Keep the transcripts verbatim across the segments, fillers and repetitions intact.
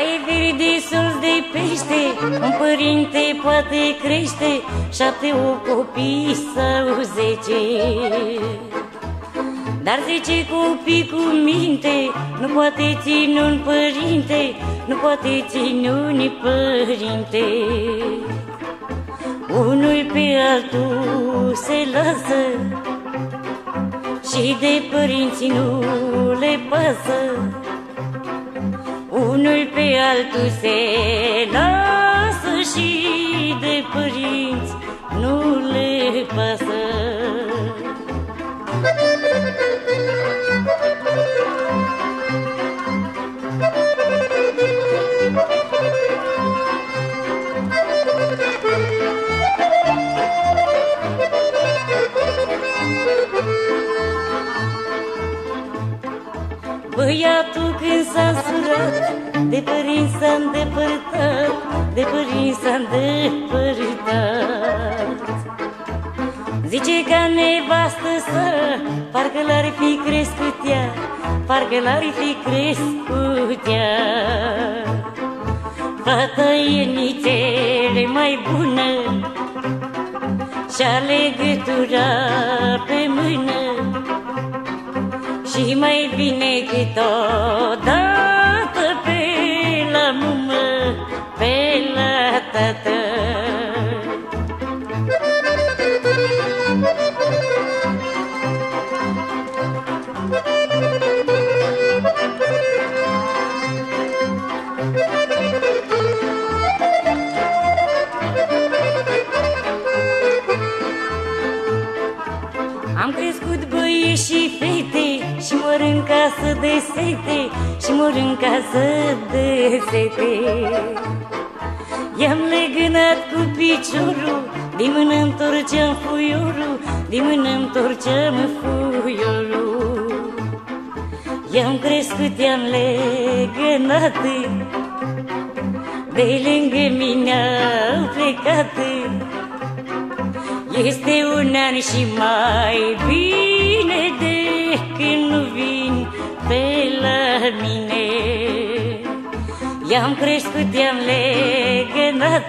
Oaie verde, sos de pește, un părinte poate crește șapte, opt copii sau zece. Dar zece copii cu minte nu poate ține un părinte, nu poate ține un părinte. Unul pe altul se lasă și de părinți nu le pasă. Unul pe altul se lasă și de părinți nu le pasă. Băiatul când s-a însurat, de părinți s-a îndepărtat, de părinți s-a îndepărtat. Zice ca nevastă sa, parcă l-ar fi crescut ea, parcă l-ar fi crescut ea. Fata e nițele mai bună și-a legătura pe mână, și mai bine câteodată pe la mumă, pe la tată. Am crescut băieți și fete și mor în casă de sete, și mor în casă de sete. I-am legănat cu piciorul, din mână întorceam fuiorul, din mână întorceam fuiorul. I-am crescut, i-am legănat, de lângă mine au plecat. Este un an și mai bine de când nu vin pe la mine. I-am crescut, i-am legănat,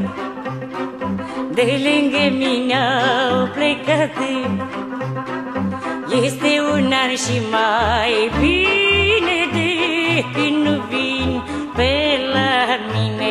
de lângă mine au plecat. Este un an și mai bine de când nu vin pe la mine.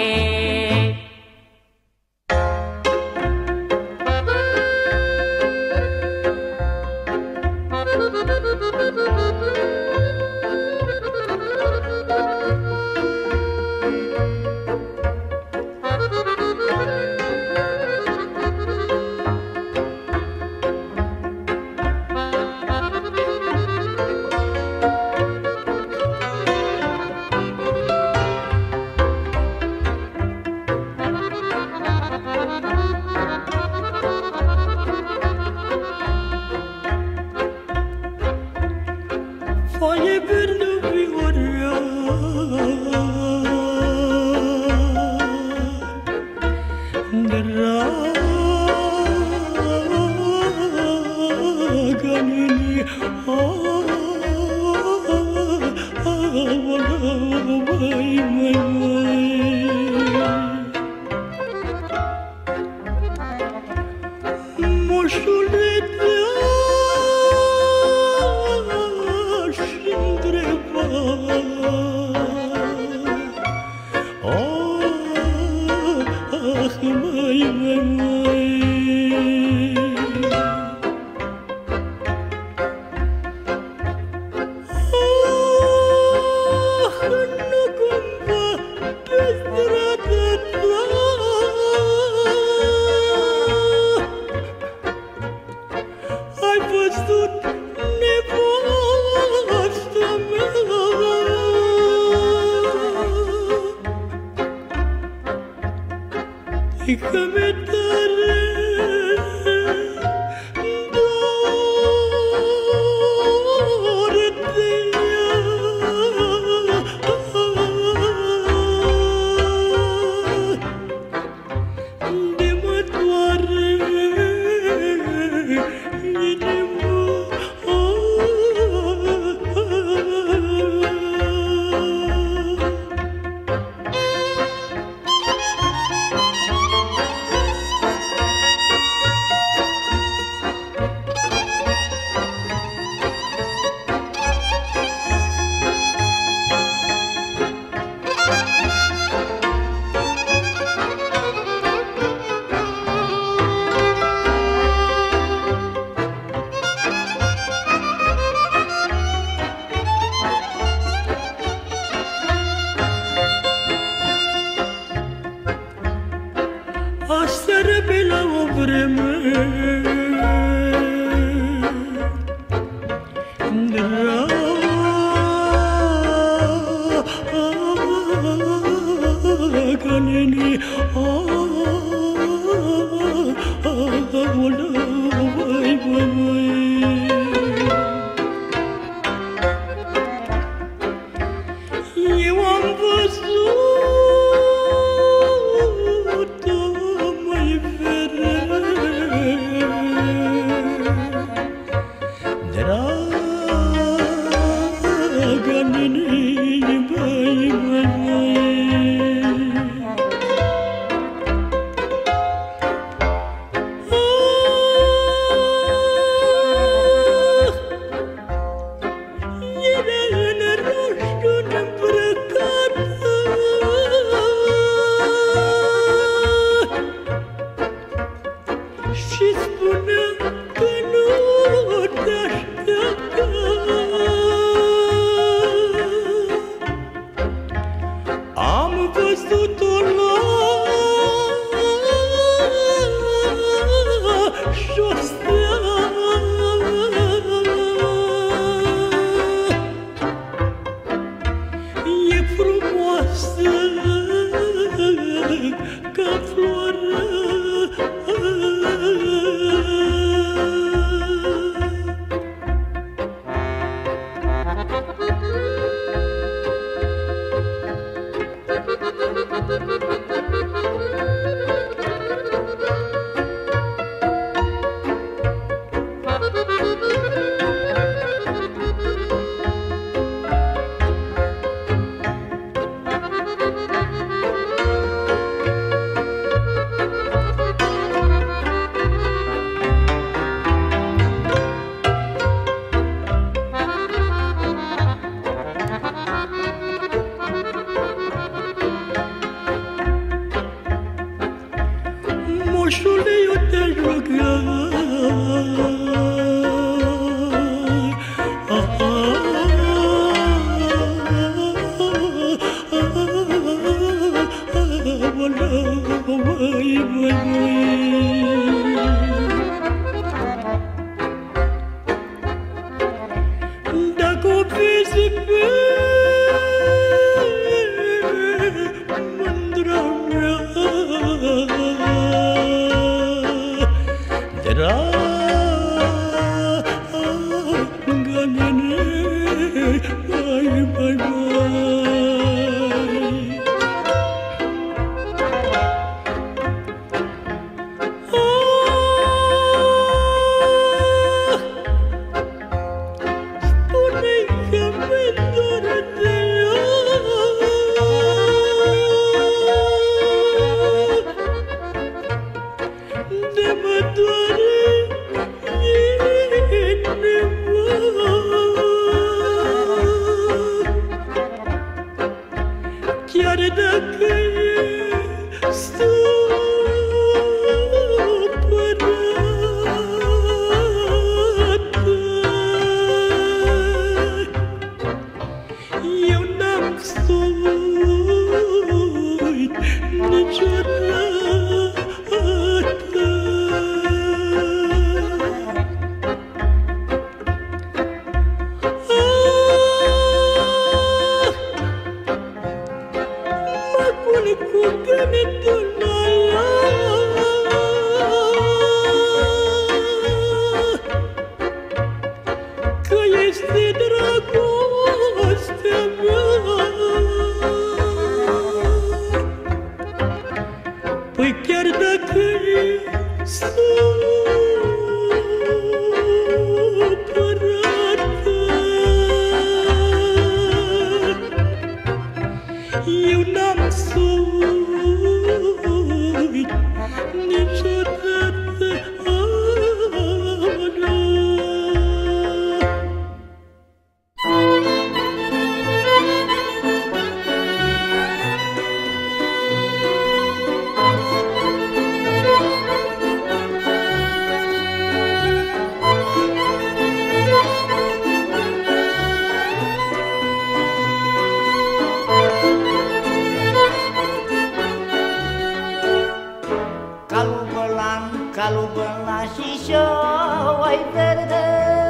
verde.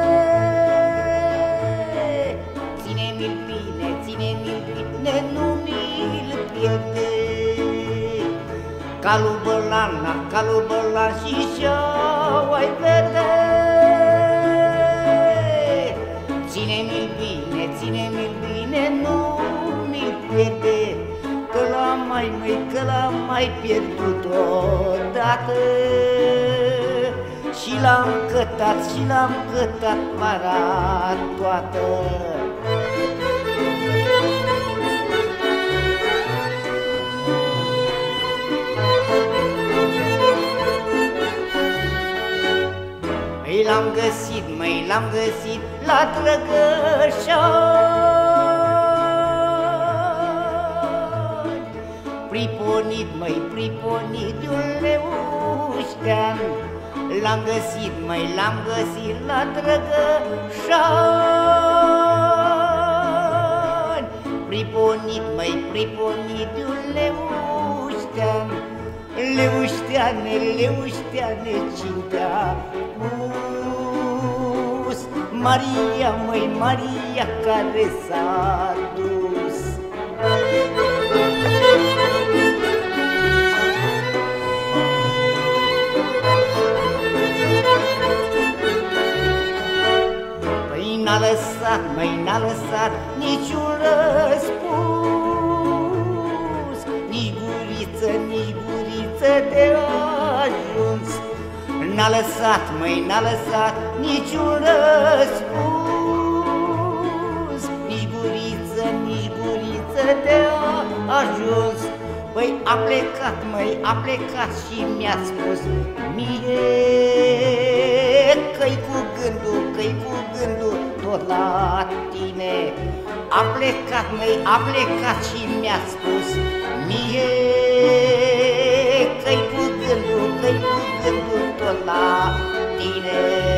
Ține-mi-l bine, ține-mi-l bine, nu mi-l pierde. Calul bălana, calul bălan și șaua-i verde. Ține-mi-l bine, ține-mi-l bine, nu mi-l pierde. Că l-am mai, măi, că l-am mai pierdut odată. Și l-am cătat, și l-am cătat para toată. Măi, l-am găsit, măi, l-am găsit la Drăgășani. Priponit, măi, priponit de un leuștean. L-am găsit, măi, l-am găsit la Drăgășani. Priponit, măi, priponit de un leuștean. Leușteane, leușteane, cintea pus. Maria, măi, Maria, care s-a dus. N-a lăsat, măi, n-a lăsat niciun răspuns, nici guriță, nici guriță de ajuns. N-a lăsat, măi, n-a lăsat niciun răspuns, nici guriță, nici guriță de ajuns. Păi a plecat, măi, a plecat și mi-a spus mie că-i cu gândul, că-i cu gândul tot la tine. A plecat, măi, a plecat și mi-a spus mie că-i cu gândul, că-i cu gândul tot la tine.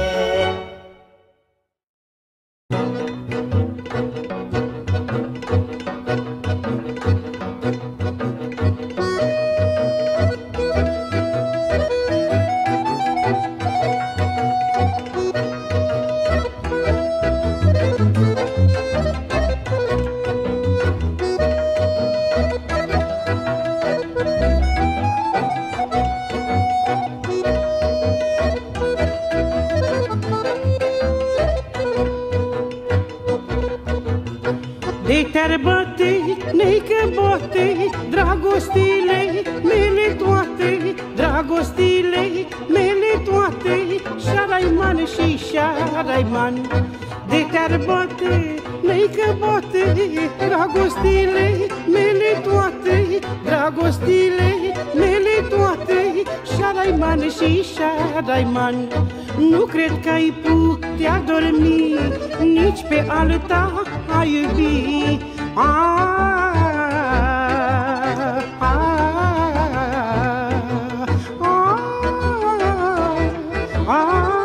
De-te-ar bate, neică boate, dragostile mele toate, dragostile mele toate, șaraiman și șaraiman. De-te-ar bate, neică boate, dragostile mele toate, dragostile mele toate, șaraiman și șaraiman. Nu cred că ai putea dormi nici pe alta a iubi. Ah, ah, ah, ah,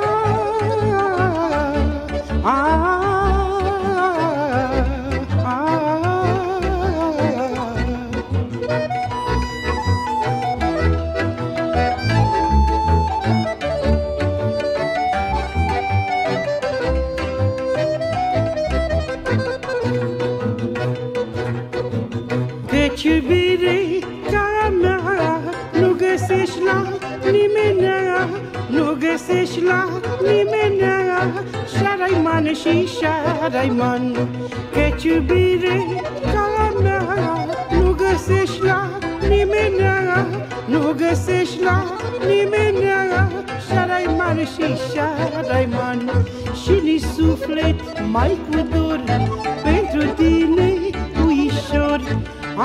ah. Căci iubire ca a mea nu găsești la nimenea, nu găsești la nimenea, șaraiman și șaraiman. Căci iubire ca a mea nu găsești la nimenea, nu găsești la nimenea, șaraiman și șaraiman. Și nici suflet mai cu dor pentru tine uișor. Ah,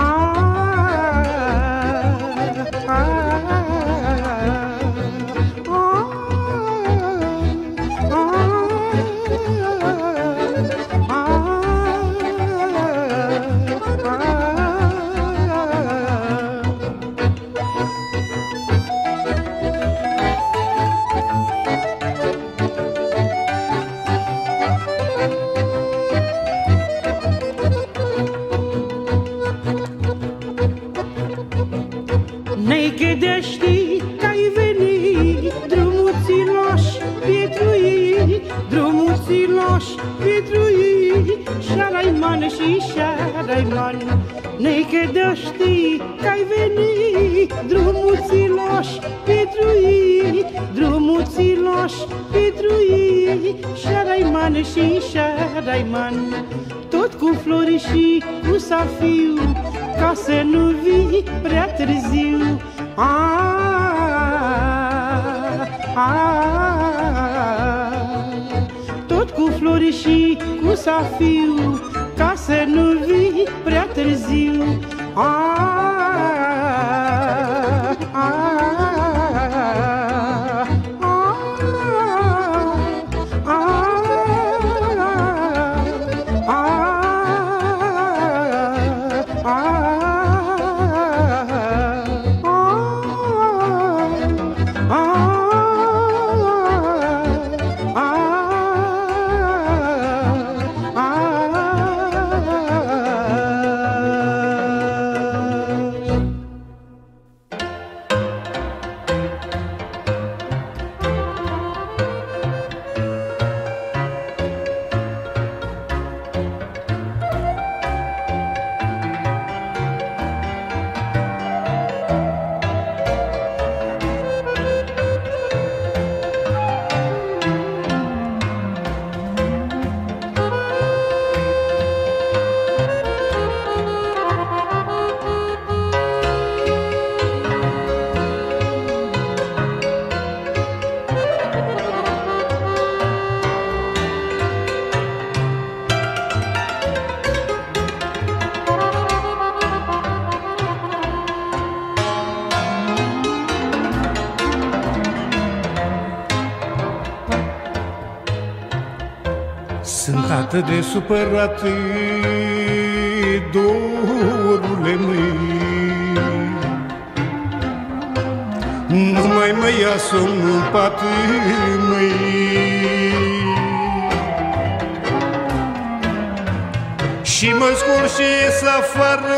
ah, ah, drumuțiloși pentru ei, șaraiman și șaraiman. Nei că de știi că-ai venit, drumuțiloși pentru ei, drumuțiloși pentru ei, șaraiman și șaraiman. Tot cu flori și cu safiu, ca să nu vii prea târziu. Tot cu flori și cu safiu, ca să nu vii prea târziu. Sunt atât de supărat, dorule măi, nu mai mă ia somnul în pat, măi. Și mă scol și ies afară,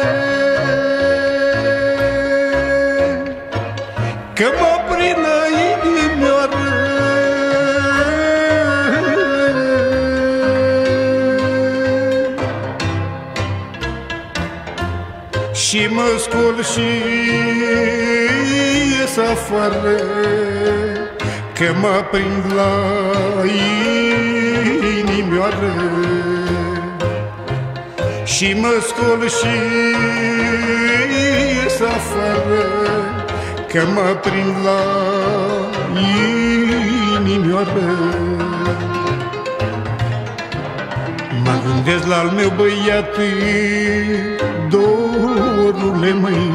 că mă prină inimioară. Și mă scol și ies afară, că mă prind la inimioară. Și mă scol și ies afară, că mă prind la inimioară. Mă gândesc la al meu băiat, dorule măi,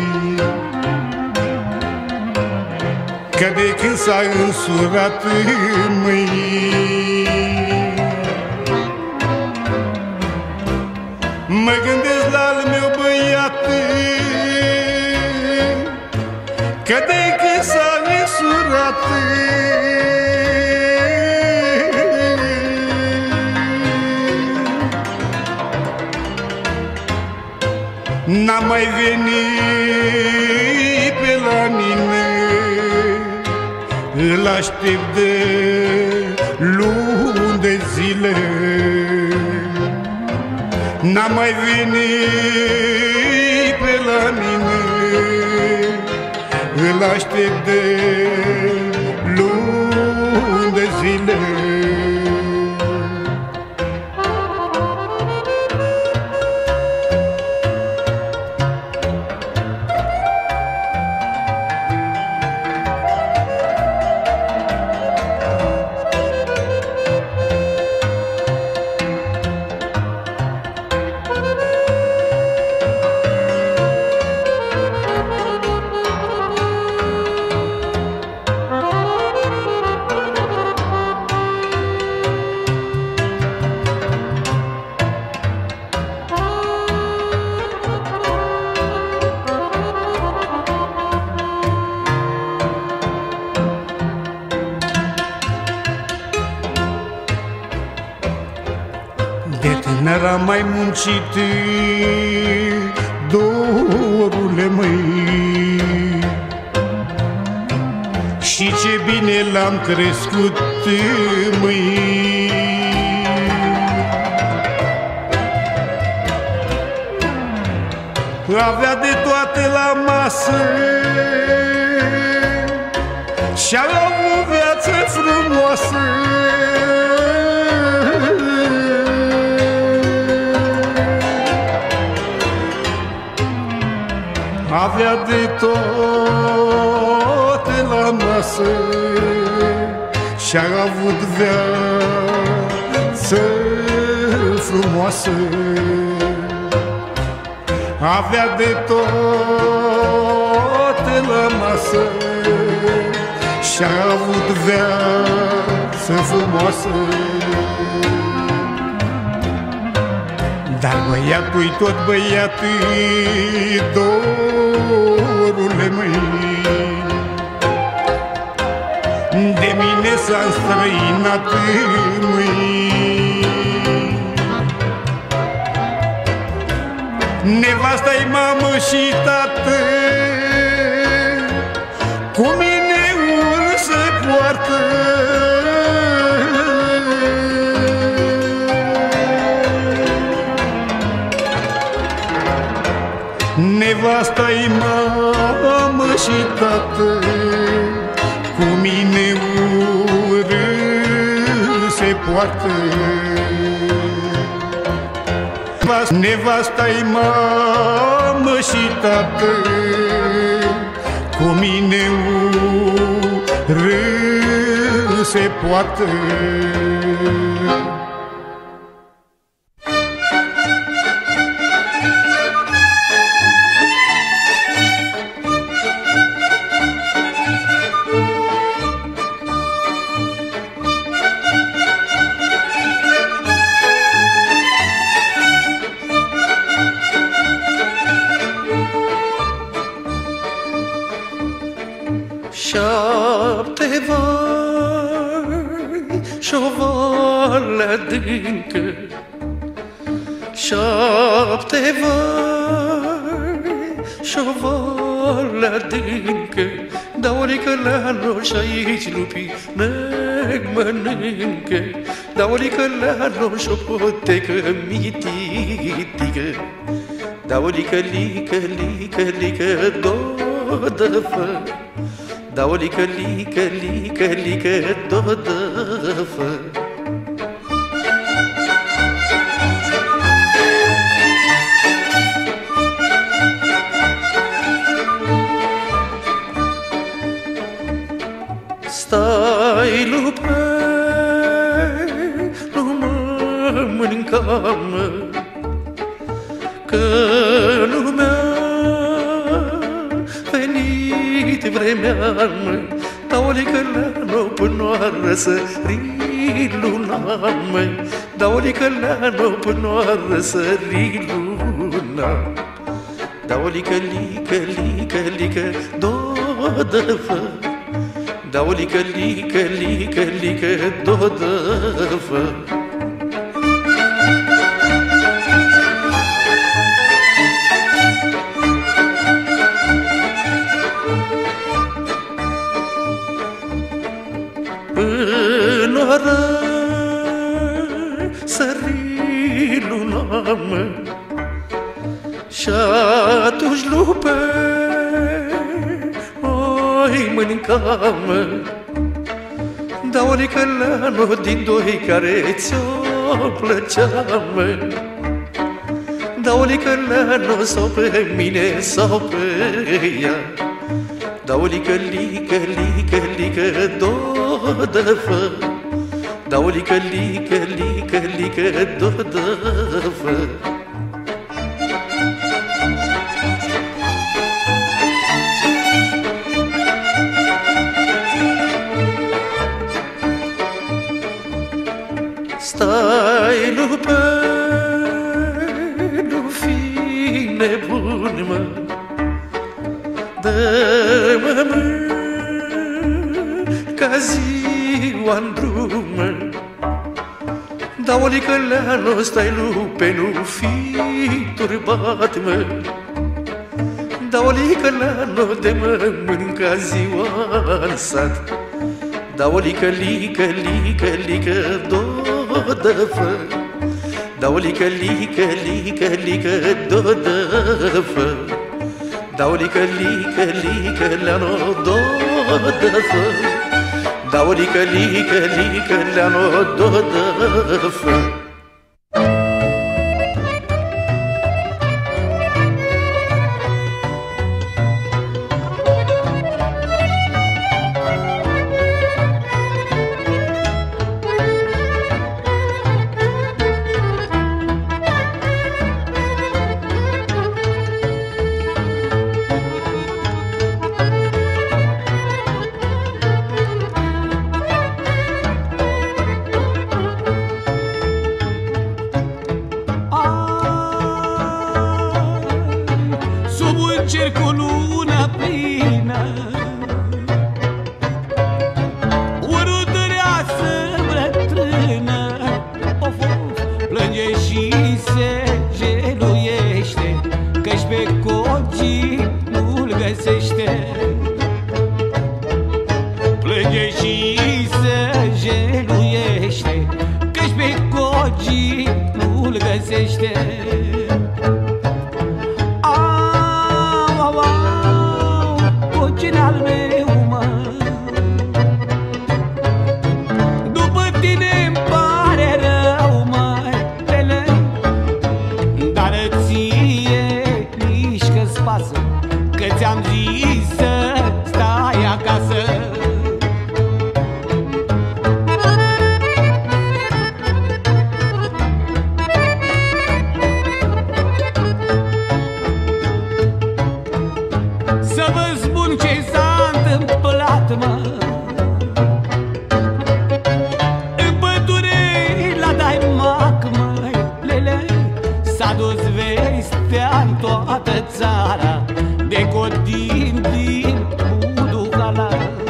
că de când s-a însurat, măi, mă gândesc la al meu băiat, că de când s-a însurat. N-am mai venit pe la mine, îl aștept de luni de zile. N-am mai venit pe la mine, îl aștept de luni de zile. De tânăr am mai muncit, dorule măi, și ce bine l-am crescut, măi. avea de toate la masă și avea o viață frumoasă. Avea de toate la masă și-a avut viață frumoasă. Avea de toate la masă și-a avut viață frumoasă. Dar băiatul-i tot băiat-i, dorule măi, de mine s-a înstrăinat măi. Nevasta-i mamă și tată, cu mine urât se poartă. Nevasta-i mamă și tată, cu mine urât se poartă. Nevasta-i mamă și tată, cu mine urât se poartă. Șapte vai și-o vale adâncă, șapte vai și-o vale adâncă, Daurică la noi și aici lupii ne mănâncă, Daurică la noi și-o potecă mititică, Daurică, lică, lică, lică, dodăfă, Daurică, lică, lică, lică, dodăfă. Stai, lupe, nu mă mâncam, că nu mi-a venit vremea, mă, Daurică la nou până să ri luna, mă, Daurică la nou până să ri luna, Daurică, lică, lică, lică, dodăfă, Daurică, lică, lică, lică, dodăfă. Până sări luna, mă, și atunci lupe oi mâncam, mă, Daurică la noi din doi care ți-o plăcea, mă, Daurică la noi sau pe mine sau pe ea, Daurică, lică, lică, lică, dodăfă, Daurică, lică, lică, lică, dodăfă. Stai, lupe, nu fi nebun, mă, dă-mă mânca ziua-n drum, mă, Daurică la noi, stai, lupe, nu fi turbat, mă, Daurică la noi, de mă mânca ziua-n sat, Daurică, lică, lică, lică, dodăfă, Dau lică, lică, lică, lică, dodăfă. Dau lică, lică, lică, leano, dodăfă. Dau lică, lică, lică, leano, dodăfă. Cer cu luna plină, o rudăreasă bătrână, of, of, plânge și se jeluiește, că-și pe cocii nu-l găsește. Plânge și se jeluiește, că-și pe cocii nu-l găsește. Al meu, mă, după tine-mi pare rău, măi, tele, dar ție nici că-ți pasă, că ți-am zis să stai acasă. Să vă spun ce s-a întâmplat, mă, în pădure la Daimac, măi, lele, s-a dus vestea-n toată țara de Codin din Buducala,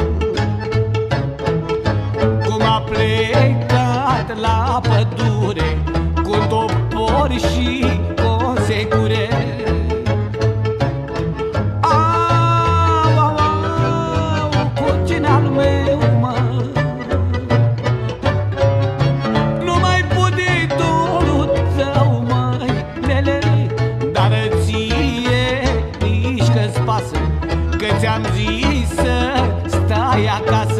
cum a plecat la pădure cu topori și cu secure. Că ți-am zis să stai acasă.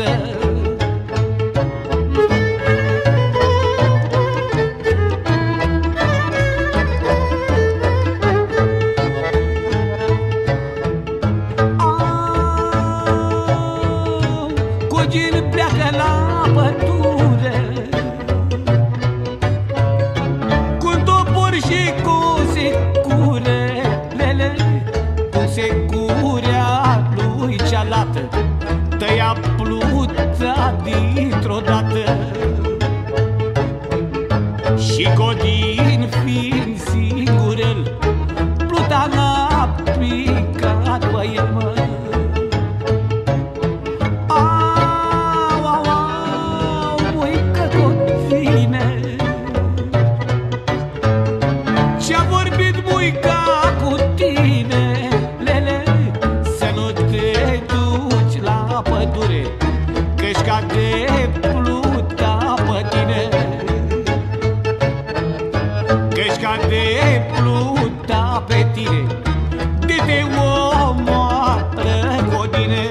Cogin pleacă la pădure cu topori și cu secure, lele, cu securea lui cealaltă, tăia pluta dintr-o dată. Și Codin fiind singur el, pluta n-a picat pe el, mă. Au, au, au, măică Codine, ce-a vorbit muica cu tine, lele, să nu te duci la pădure, că-și cade pluta pe tine, că-și cade pluta pe tine, de te omoară Codine.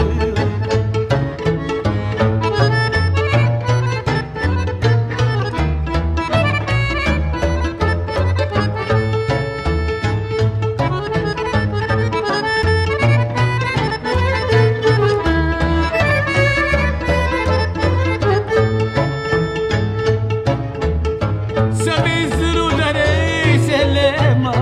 Să vezi rudăresele, mă,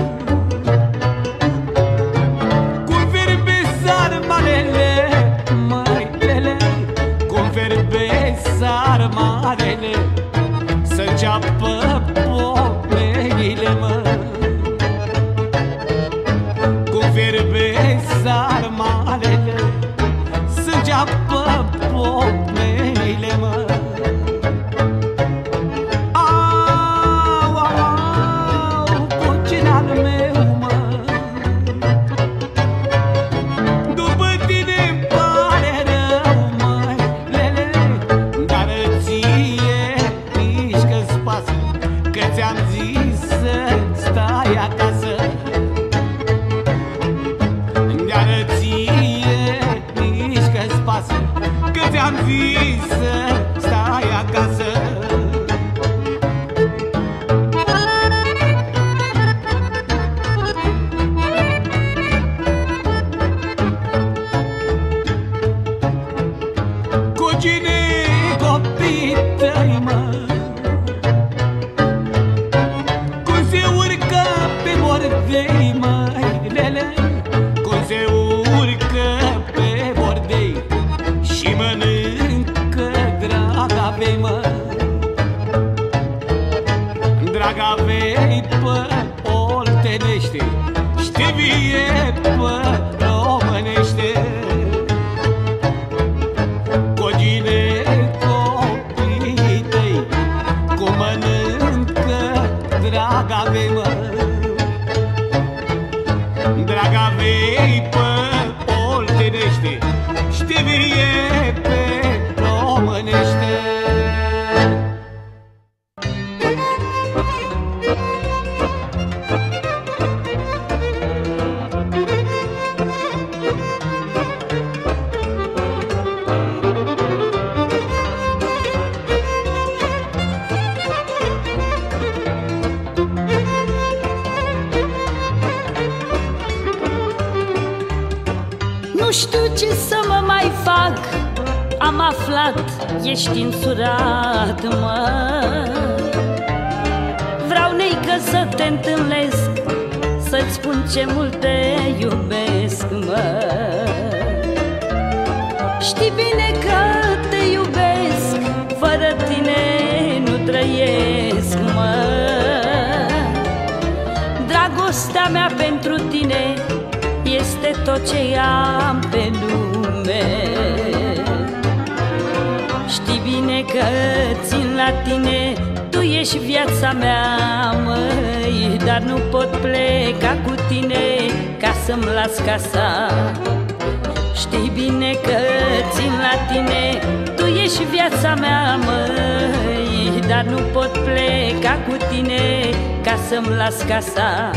cum fierbe sarmalele, măitele, cum fierbe sarmalele, să înceapă pomenile, mă, cum fierbe sarmalele, să înceapă pomenile, mă. Pass. bordei, mă. Cum se urcă pe bordei, măi, lele, cum se urcă pe bordei și mănâncă dragavei, mă. Dragavei pe oltenește, știvie pe românește. Cogine copii tăi, cum mănâncă dragavei, mă. Dragavei pe oltenește, știvie pe românește. Nu știu ce să mă mai fac, am aflat, ești însurat, mă. Vreau, neică, să te întâlnesc, să-ți spun ce mult te iubesc, mă. Știi bine că te iubesc, fără tine nu trăiesc, mă. Dragostea mea pentru tine este tot ce am pe lume. Știi bine că țin la tine, tu ești viața mea, măi. Dar nu pot pleca cu tine ca să-mi las casa. Știi bine că țin la tine, tu ești viața mea, măi. Dar nu pot pleca cu tine ca să-mi las casa.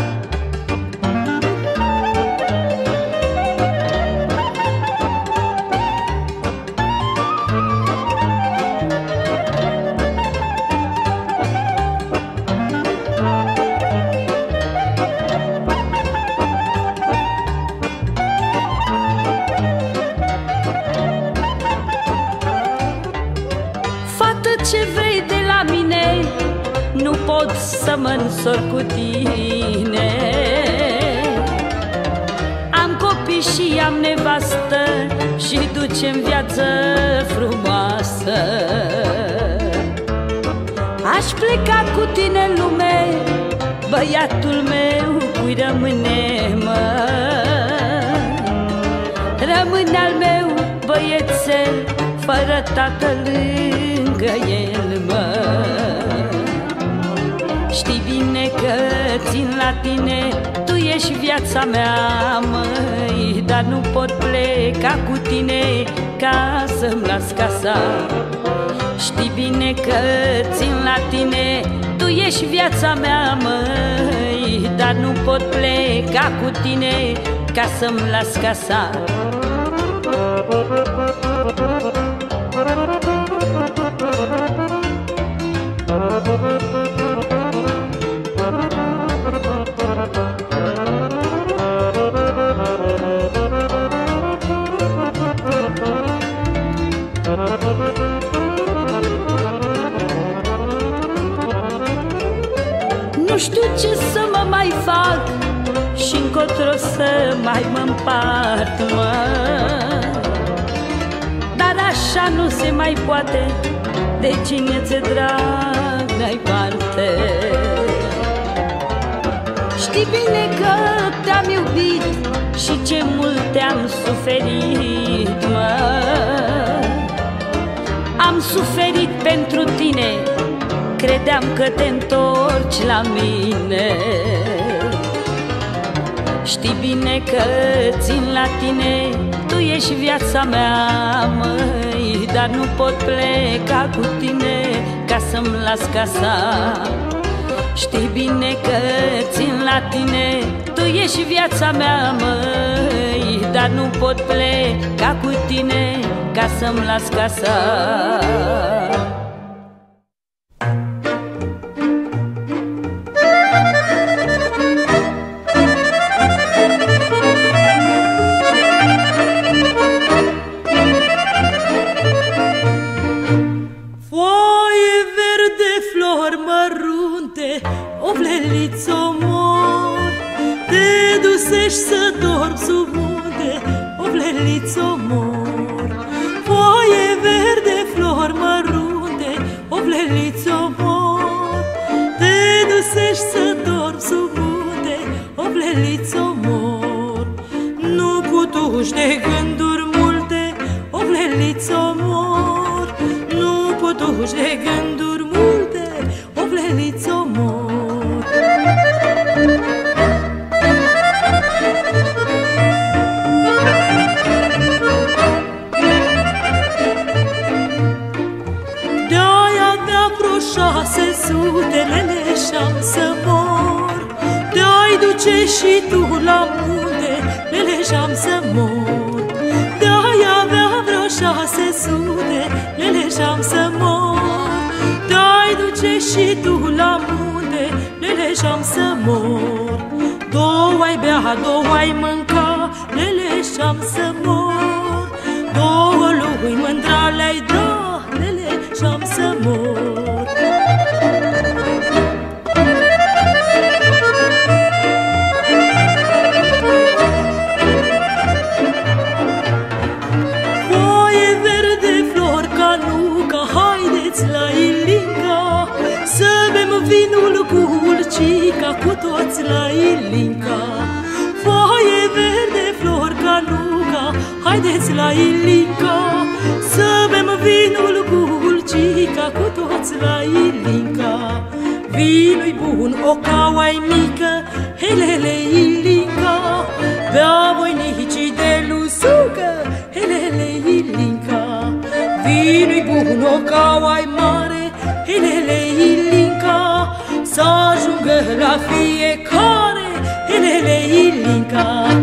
Ce vrei de la mine, nu pot să mă însor cu tine. Am copii și am nevastă și ducem viață frumoasă. Aș pleca cu tine în lume, băiatul meu cui rămâne, mă. Rămâne al meu băiețel, fără tatăl lângă el, mă. Știi bine că țin la tine, tu ești viața mea, măi. Dar nu pot pleca cu tine ca să-mi las casa. Știi bine că țin la tine, tu ești viața mea, măi. Dar nu pot pleca cu tine ca să-mi las casa. Nu știu ce să mă mai fac și încotro să mai mă împart, mă. Dar așa nu se mai poate, de cine ți-e drag n-ai parte. Știi bine că te-am iubit și ce mult te-am suferit, mă. Am suferit pentru tine, credeam că te întorci la mine. Știi bine că țin la tine, tu ești viața mea, măi. Dar nu pot pleca cu tine ca să-mi las casa. Știi bine că țin la tine, tu ești viața mea, măi. Dar nu pot pleca cu tine ca să-mi las casa. Foaie o fleliță mor. Te dusești să dormi sub munte, o fleliță mor. Foaie verde, flori mărunte, o fleliță mor. Te dusești să dormi sub munte, o fleliță mor. Nu putuși de gânduri multe, o fleliță mor. Nu putuși de gânduri multe, o fleliță mor. De-aia avea vreo șase sute leleșeam să mor. De-ai duce și tu la munte, leleșeam să mor. De-aia avea vreo șase sute leleșeam să mor. De-ai duce și tu la munte, leleșeam să mor. Două-ai bea, două-ai mânca, leleșeam să mor. Două lui mândra le-ai da, leleșeam să mor. Foaie verde, flori ca nuca, haideți la Ilinca, să bem vinul cu Ulcica, cu toți la Ilinca. Foaie verde, flori ca nuca, haideți la Ilinca, să bem vinul cu Ulcica, cu toți la Ilinca. Vinul-i bun, o caua-i mică, helele Ilinca, bea voinicii de lusucă, helele Ilinca. Vinul-i bun, o caua-i mare, helele Ilinca, să ajungă la fiecare, helele Ilinca.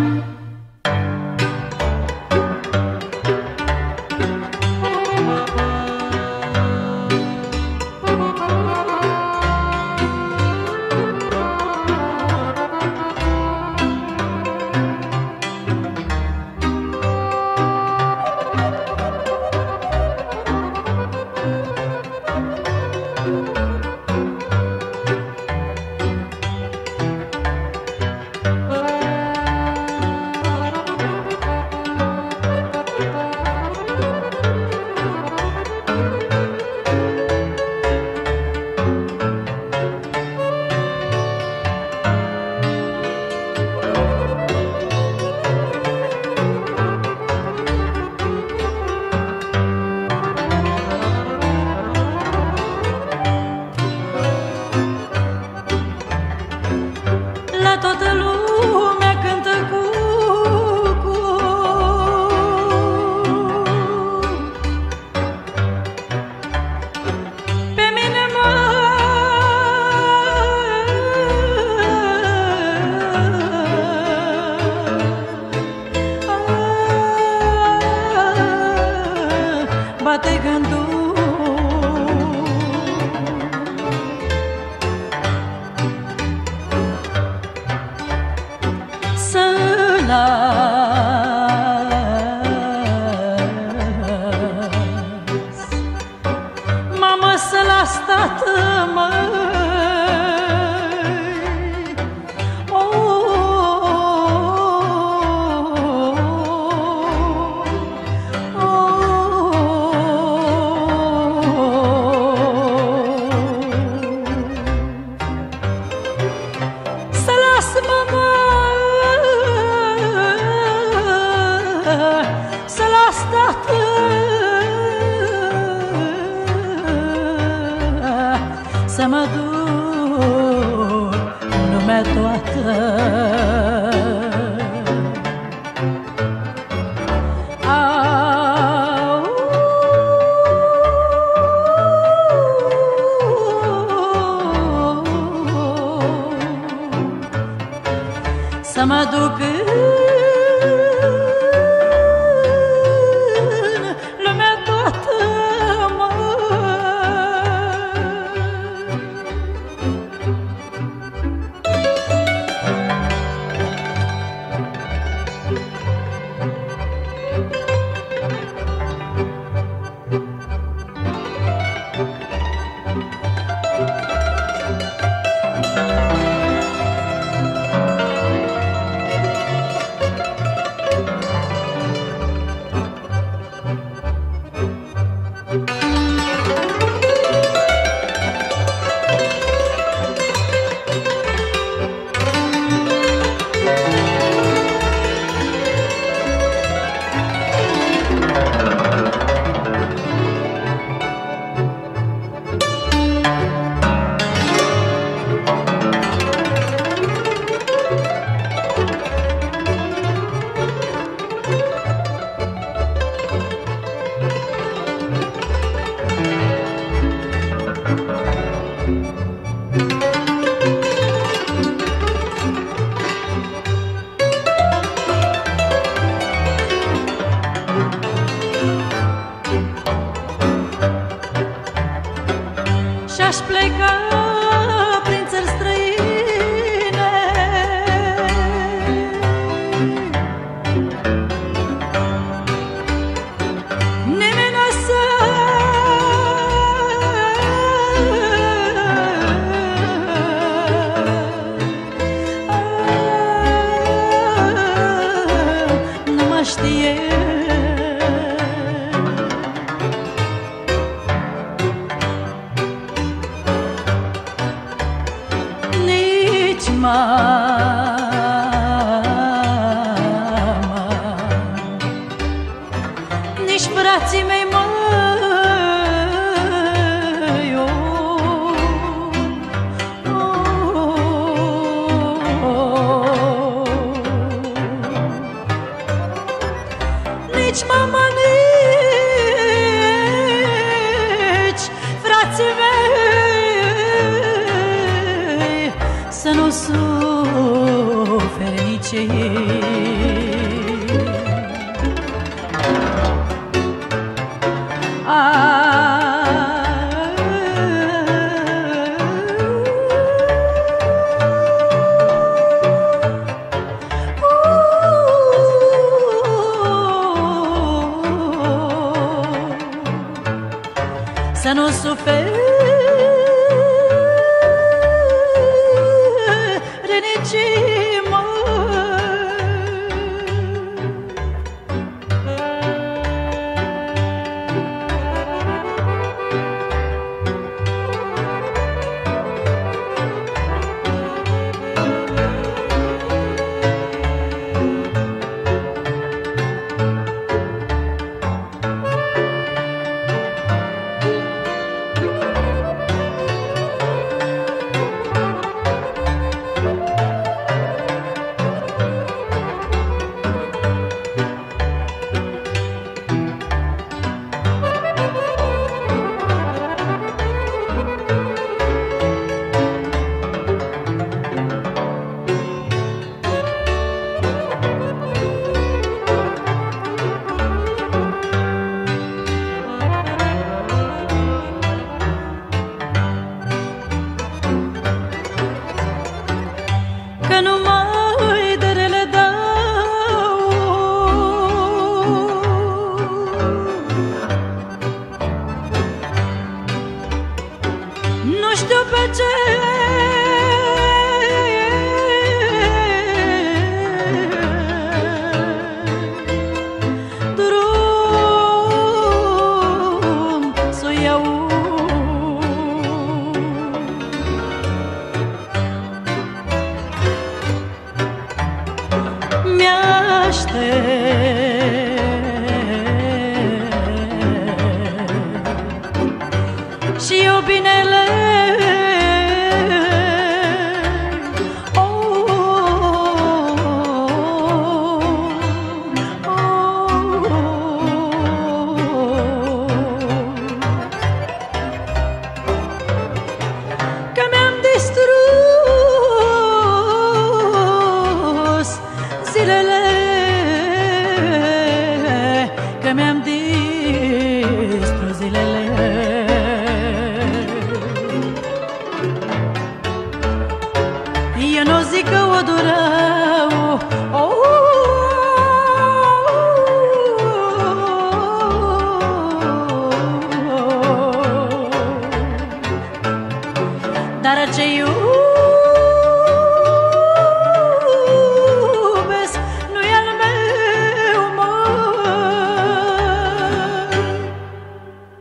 Bate gândul să las, mamă, să las tată, măi. Să mă duc lumea toată. Au, să mă duc în lumea toată, mă. și-aș pleca prin țări străine. Nimeni n-a să nu mă știe. Mama, nici frații mei, măi, oh, oh, oh. Nici mama, nici frații mei, să nu sufere nici ei. Să nu sufere nici că nu mai de rele dau. Nu știu pe ce drum să iau. Și eu binele, oh, oh, oh, că mi-am distrus zilele, că mi-am distrus zilele. Eu nu zic că o durau, oh, dar ce iubesc